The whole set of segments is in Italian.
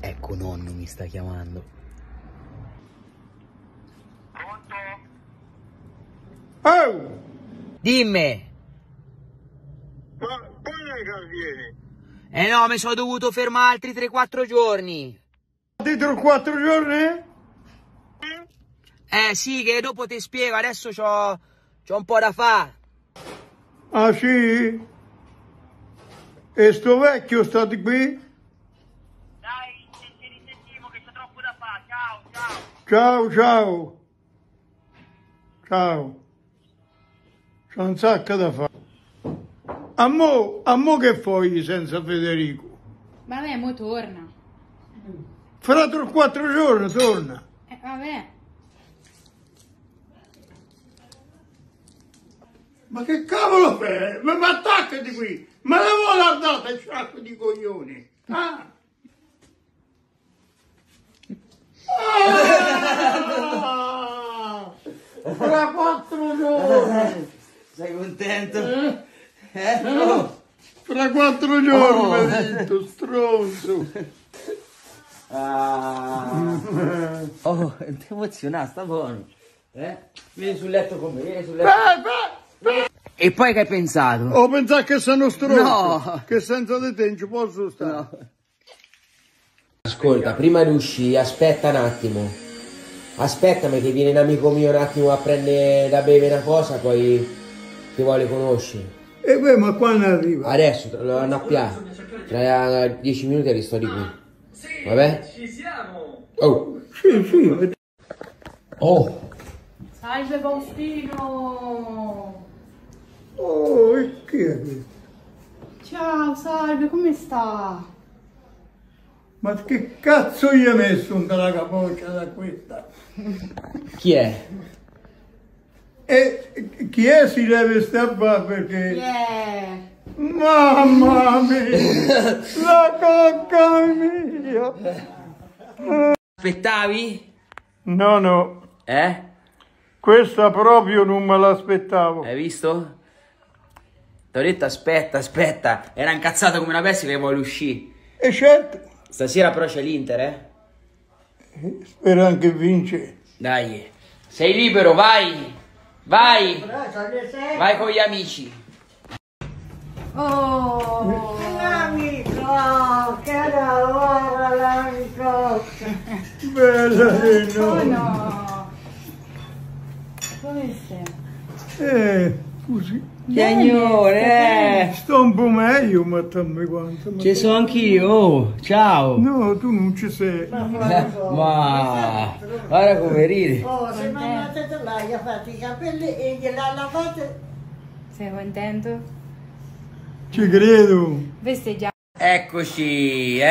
Ecco, nonno mi sta chiamando. Pronto? Oh! Dimmi! Ma quando è che vieni? Eh no, mi sono dovuto fermare altri 3-4 giorni. Dentro 4 giorni? Sì, che dopo ti spiego, adesso c'ho un po' da fare. Ah sì? E sto vecchio sta di qui? Dai, ci risentiamo che c'è troppo da fare. Ciao, ciao. Ciao, ciao. Ciao. C'ho un sacco da fare. A mo che fai senza Federico? Vabbè, mo torna. Fra 3-4 giorni torna. Vabbè. Ma che cavolo fai? Ma attaccati qui! Ma la vuole andare il sacco di coglioni? Ah! Ah! Fra 4 giorni! Sei contento? No. Fra 4 giorni mi ha detto, stronzo! Oh, ti emoziona, sta buono. Vieni sul letto con me, vieni sul letto. E poi che hai pensato? Ho pensato che sono stronzo, No. che senza di te non ci posso stare. No. Ascolta, prima di uscire, aspetta un attimo. Aspettami che viene un amico mio un attimo a prendere da bere una cosa, poi ti vuole conoscere. E beh, ma quando arriva? Adesso lo vanno a piare. Tra 10 minuti risto di qui. Vabbè? Ci siamo. Oh! Sì. Oh! Salve Faustino! Oh, e chi è questo? Ciao, salve, come sta? Ma che cazzo gli hai messo un della capoccia da questa? Chi è? E chi è si deve stare qua perché... Yeah. Mamma mia! La cocca mia! Aspettavi? No, questa proprio non me l'aspettavo. Hai visto? Ti ho detto aspetta. Era incazzata come una bestia che vuole uscire. E certo, Stasera però c'è l'Inter, spero anche vince. Dai. Sei libero, vai. Vai con gli amici. Oh! L'amico, che lavora l'amico. Bella che Oh no. no! Come stai? Così. Signore, Sto un po' meglio, ma dammi quanto. ci sono anch'io. Ciao. No, tu non ci sei. Ma guarda come ridi. Oh, se mi andate là, gli ha fatto i capelli e gliel'ha lavato. Sei contento? Ci credo. Festeggiamo. Eccoci,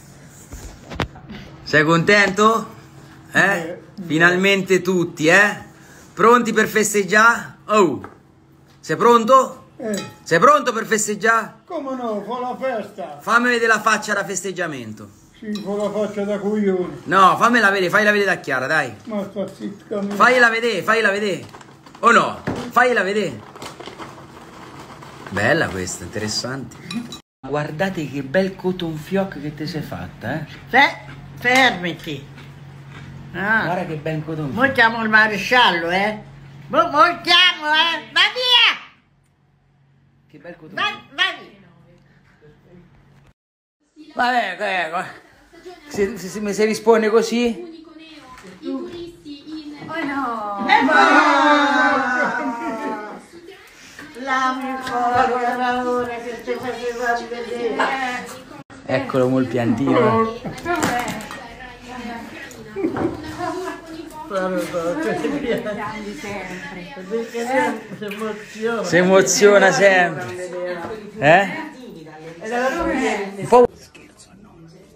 Sei contento? Finalmente tutti, Pronti per festeggiare? Oh, sei pronto? Sei pronto per festeggiare? Come no, fa la festa. Fammi vedere la faccia da festeggiamento. Sì, fa la faccia da coglione. No, fammela vedere, faglia vedere da Chiara, dai. Ma sta zitta mia. Fagliela vedere. O no? Fagliela vedere. Bella questa, interessante. Guardate che bel cotton fioc che ti sei fatta, Fermati. Ah. Guarda che bel cotton Mo fioc. chiamo il maresciallo, Mo chiamo, Va via! Che bel cotton Va fioc. via! Vabbè. Se mi si risponde così. Oh no! L'amico, che lavora, che ti faceva vedere. Eccolo mo il piantino. Si emoziona sempre. Un po'. Scherzo, no.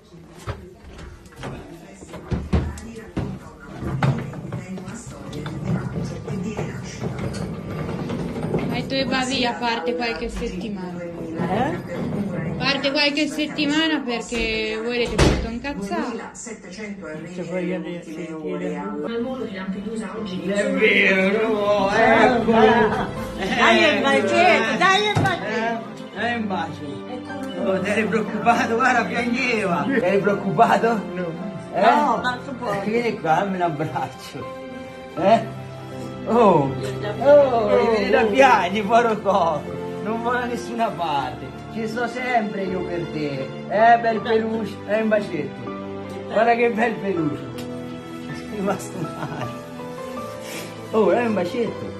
E tu va via, parte qualche settimana. Parte qualche settimana perché voi avete fatto un cazzato. È vero, no, Dai il bacetto, dai il bacetto. un bacio. Oh, ti eri preoccupato? Guarda, piangeva. Ti eri preoccupato? No. No, tanto poi. Vieni qua, dammi un abbraccio. Oh, vieni da piagni, povero Coco. Non va da nessuna parte. Ci sto sempre io per te. Bel peluche. Un bacetto. Guarda che bel peluche. Sei rimasto male. Oh, dai un bacetto.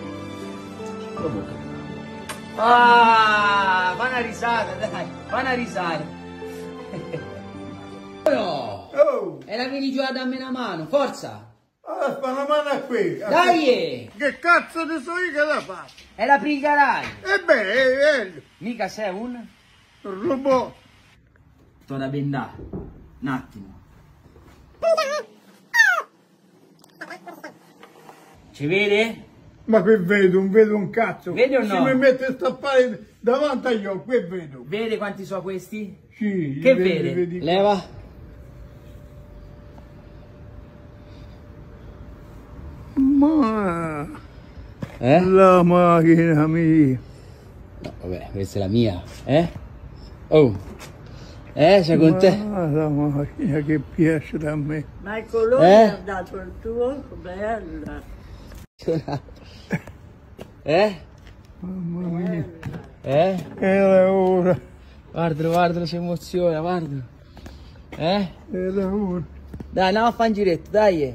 Ah, fa una risata, dai. Fa una risata. No. Oh, E la vieni giù a darmi una mano, forza. fa una mano a qui. Dai! Che cazzo ne so io che la faccio? E la piglierai. Beh, Mica sei un robot. sto da bendare. Un attimo. Ci vede? Ma qui vedo, non vedo un cazzo. Vedi o no? Se mi mette a stappare davanti agli occhi, qui vedo. Vede quanti sono questi? Sì, Che vedi, vede? Leva. Ma la macchina mia. No, vabbè, questa è la mia, Oh. Sei contento? Ma la macchina che piace da me. Ma il colore ha dato il tuo, bella. Mamma mia. Bella. Era ora. Guardalo, si emoziona, guardalo. Era ora. Dai, andiamo a fare un giretto, dai.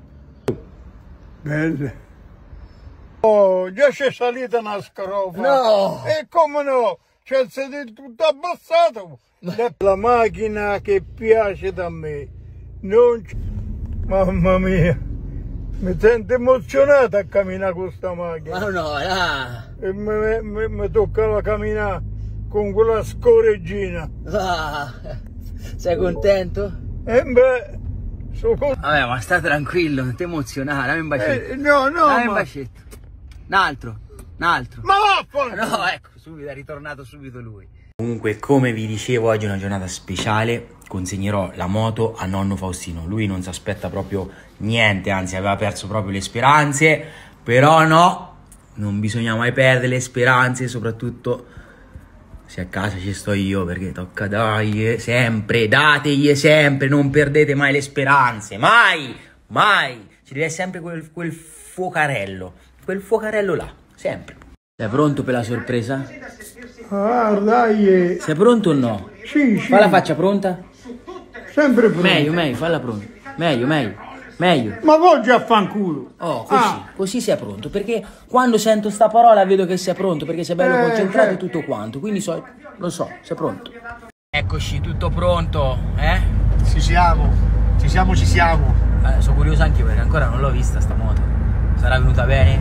Bella. Oh, già c'è salita una scrofa. No! E come no? C'è il sedile tutto abbassato. La macchina che piace da me. Non c... Mamma mia. Mi sento emozionato a camminare con questa macchina. Ma no, E mi toccava camminare con quella scoreggina. sei contento? E beh, Vabbè, ma sta tranquillo, non ti emozionare, dammi un bacetto. no, Dammi un ma... bacetto. Un altro. Ma vaffanculo! No, ecco, subito, è ritornato subito lui. Comunque, come vi dicevo, oggi è una giornata speciale. Consegnerò la moto a nonno Faustino. Lui non si aspetta proprio niente, anzi aveva perso proprio le speranze. Però no, non bisogna mai perdere le speranze, soprattutto se a casa ci sto io, perché tocca dargli sempre, dategli sempre, non perdete mai le speranze, mai, ci deve essere sempre quel fuocarello là, sempre. Sei pronto per la sorpresa? Ah, dai! Sei pronto o no? Sì. Fa la faccia pronta? Sempre pronto. Meglio, falla pronta. Meglio. Ma volgi a fanculo. Oh, così sei pronto, perché quando sento sta parola vedo che sei pronto, perché sei bello concentrato e tutto quanto, quindi lo so, sei pronto. Eccoci, tutto pronto, Ci siamo. Sono curioso anche io perché ancora non l'ho vista sta moto. Sarà venuta bene?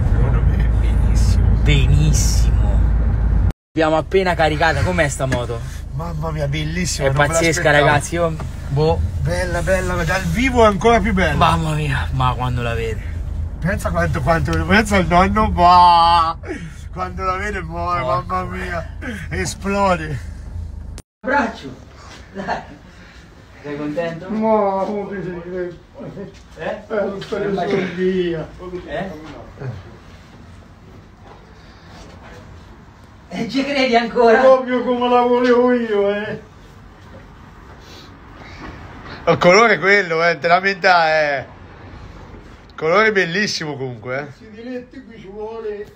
Benissimo. Abbiamo appena caricata, com'è sta moto? Mamma mia, bellissima. È pazzesca, ragazzi, io... Bella, dal vivo è ancora più bella. Mamma mia, ma quando la vede? Pensa pensa al nonno, bah! Quando la vede muore, mamma mia, esplode. Abbraccio, dai. Sei contento? Ma come si dice? Per via. Ci credi ancora? Proprio come la volevo io, Il colore è quello, veramente è... Colore bellissimo comunque, Si diletti qui ci vuole.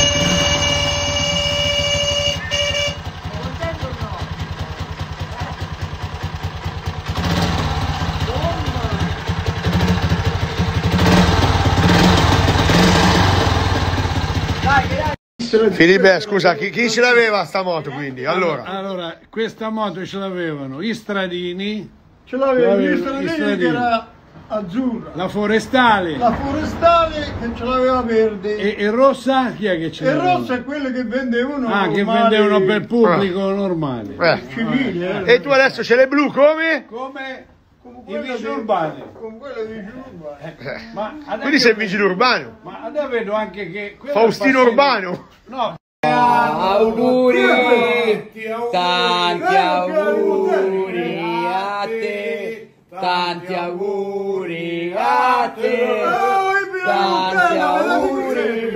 Filipe, scusa, chi ce l'aveva sta moto quindi? Allora, questa moto ce l'avevano i stradini, ce l'avevano gli stradini che era azzurra, la forestale che ce l'aveva verde e rossa chi è che ce l'aveva? E rossa è quelle che vendevano che vendevano per pubblico normale, civile. E tu adesso ce l'hai blu come? Come i vigili urbani, con quelle vigili urbani. Quindi sei vigile urbano? Ma adesso vedo anche che Faustino Urbano? No. Auguri, tanti auguri a te, tanti auguri a te, tanti auguri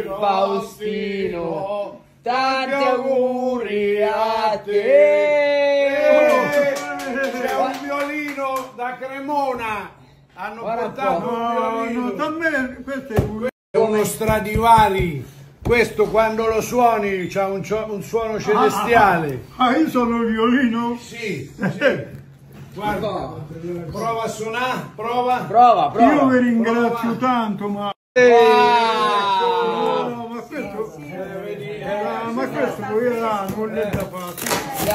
Faustino, tanti auguri a te. Cena hanno portato un violino. Da me questo è Uno Stradivari, questo quando lo suoni c'ha un suono celestiale. Io sono il violino? Sì, sì. Guarda, prova a suonare, prova. Prova. Io vi ringrazio tanto, ma... ma questo poi non è da fare.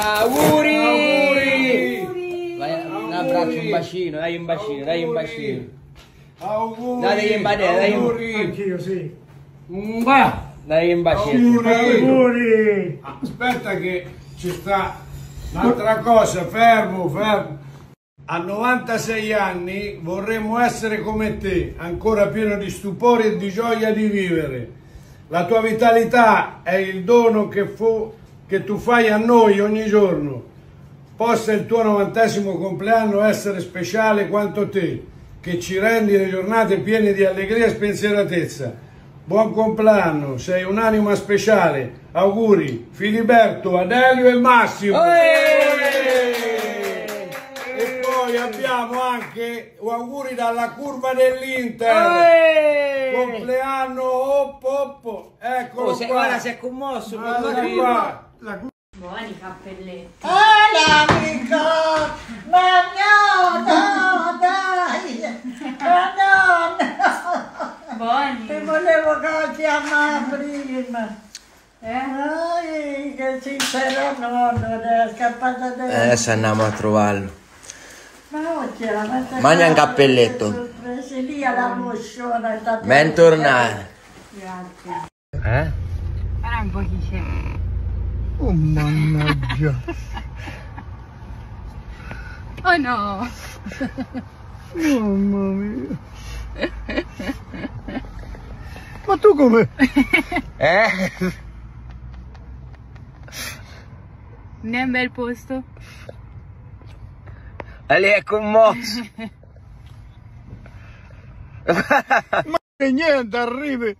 Auguri! Vai, un abbraccio, un bacino, dai un bacino. Auguri! Dai un bacino, Auguri! Anch'io, sì. Dai un bacino. Auguri! Aspetta che ci sta un'altra cosa, fermo. A 96 anni vorremmo essere come te, ancora pieno di stupore e di gioia di vivere. La tua vitalità è il dono che tu fai a noi ogni giorno. Possa il tuo 90° compleanno essere speciale quanto te, che ci rendi le giornate piene di allegria e spensieratezza. Buon compleanno, sei un'anima speciale. Auguri, Filiberto, Adelio e Massimo. E poi abbiamo anche auguri dalla curva dell'Inter. Compleanno, oppo. Eccolo qua. Guarda, si è commosso. Qua. Buoni cappelletti. L'amico! Ma no, dai! Ma no! Buoni. Ti volevo chiamare prima. Che sincero nonno, è scappata da... Adesso andiamo a trovarlo. Ma oggi la messa... Mangia un cappelletto. Sorprese lì alla mosciona. Bentornato. Grazie. Guarda un po' chi c'è. Oh mannaggia! Oh no! Mamma mia! Ma tu come? Non è un bel posto? Lei è commosso. Ma che niente, arrivi!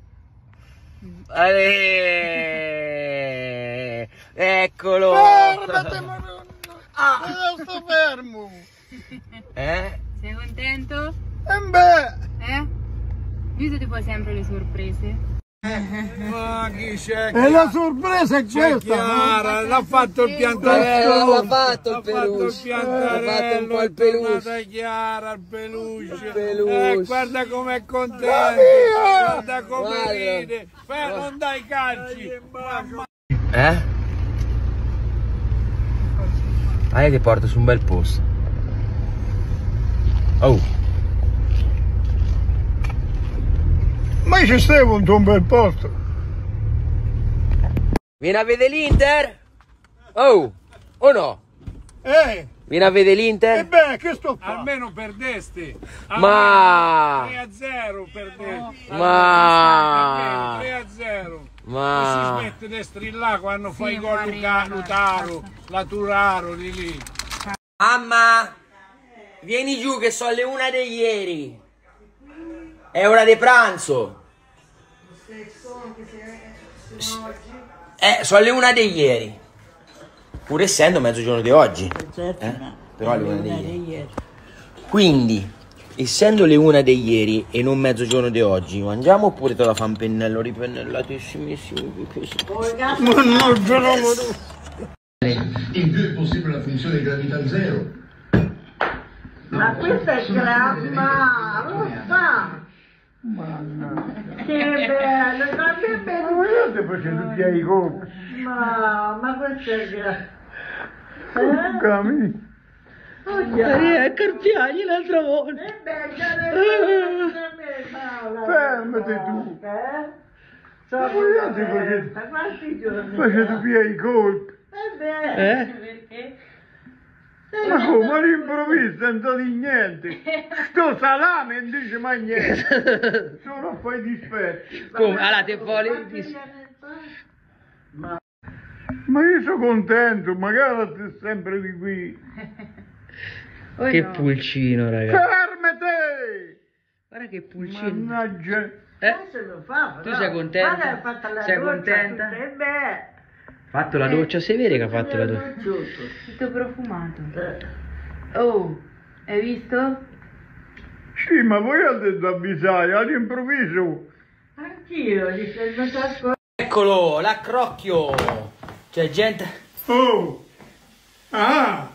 Eccolo. Fermate, ma non... sto fermo! Sei contento? Beh! Visto ti fai sempre le sorprese? Ma chi c'è? E la sorpresa è C'è questa! Chiara, l'ha fatto il piantarello. l'ha fatto il peluche. L'ha fatto un po' il peluche. È tornata Chiara, il peluche. peluche. Guarda com'è contento. Guarda come ride. Non dai calci. Io ti porto su un bel posto. Oh. Ma ci stai con un bel posto? Vieni a vedere l'Inter? Oh, o no? Vieni a vedere l'Inter? Beh, che sto facendo? Almeno perdeste. Ma 3-0 perdeste. Ma 3-0. Non Ma si smette di strillare quando fai Sì, gol Lutaro, la Turaro di lì. Mamma, vieni giù che sono le 1 di ieri. È ora di pranzo. Sono le 1 di ieri. Pur essendo mezzogiorno di oggi. Però le 1 di ieri. Quindi, essendo le 1 di ieri e non mezzogiorno di oggi, mangiamo oppure te la fa un pennello ripennellatissimissimo? Mannaggia, no, In più è possibile la funzione di gravità zero. Ma questa è gramma, lo fa! Che bello, ma che bello! Ma io ti facendo piedi i colpi. Ma questo è gramma. Cammi. Carpiagli l'altra volta. Fermati tu. Ma io ti facendo piedi i colpi. Perché? Ma come all'improvviso, senza di niente? Sto salame non dice mai niente. Solo a fare dispetti. Come? Allora te vuole... Ma io sono contento, magari sei sempre di qui. Che pulcino, ragazzi. Fermati! Guarda che pulcino. Mannaggia. Tu sei contenta? Sei contenta? Fatto la doccia, si vede che ha fatto la doccia. Tutto profumato. Oh, hai visto? Sì, ma voi avete avvisato all'improvviso. Anch'io, gli stai mettendo. Eccolo, l'accrocchio. C'è gente... Oh! Ah!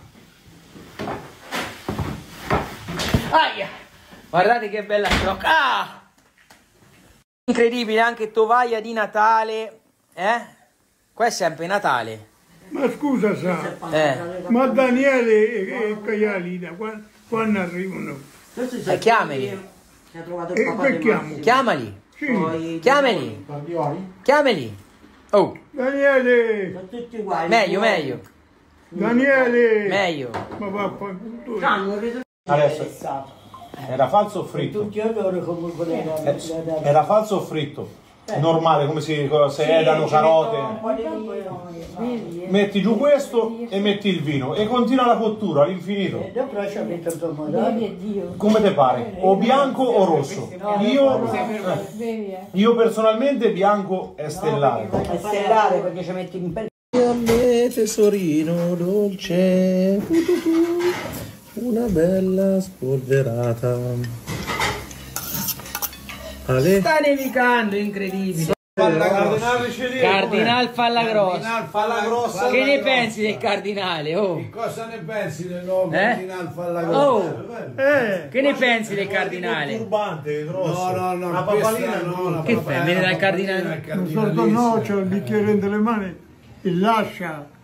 Aia! Guardate che bella accrocchio. Ah! Incredibile, anche tovaglia di Natale. Qua è sempre Natale. Ma scusa, ma Daniele e Caglialina, quando arrivano? Chiamali. Che chiamo? Chiamali. Sì. Chiamali. Chiamali. Oh. Daniele! Sono tutti uguali. Meglio. Daniele! Meglio. Ma vaffanculo. Adesso era falso o fritto? Era falso o fritto? Normale, come se edano carote. Metti giù questo e metti il vino e continua la cottura all'infinito. Come te pare? O bianco o rosso? Io personalmente bianco è stellare. È stellare perché ci metti in pelle. A me tesorino dolce, una bella spolverata. Ale? Sta nevicando, incredibile. Cardinal Fallagrossa. Che ne pensi del cardinale? Oh. Cosa ne pensi del nuovo Cardinal Fallagrossa? Oh. Che ne pensi del cardinale? Turbante, grosso. No, una papalina no. Che fai? Viene dal cardinale? No, c'è il bicchiere nelle mani e lascia